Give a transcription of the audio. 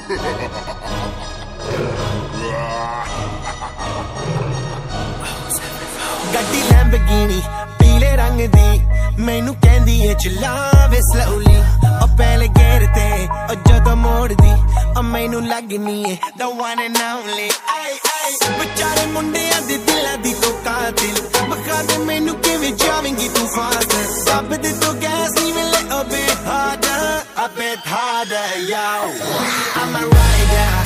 ਗੱਡੀ ਲੈਂਬਰਗਿਨੀ ਪੀਲੇ ਰੰਗ ਦੀ ਮੈਨੂੰ ਕਹਿੰਦੀ ਏ ਚਲਾਵੇ slowly ਉਹ ਪਹਿਲੇ ਗੇਰ ਤੇ ਉਹ ਜਦੋਂ ਮੋੜਦੀ ਉਹ ਮੈਨੂੰ ਲੱਗਨੀ ਏ the one and only ਵਿਚਾਰੇ ਮੁੰਡਿਆਂ ਦੇ ਦਿਲਾਂ ਦੀ ਤੂੰ ਕਾਤਿਲ ਬਖਾ ਦੇ ਮੈਨੂੰ ਕਿਵੇਂ ਜਾਵੇਂਗੀ ਤੂੰ ਫਾਸਟ ਦੱਬ ਦੇ ਤੂੰ ਗੈਸ ਨੀ ਮਿਲੇ a bit harder yo I'm a rider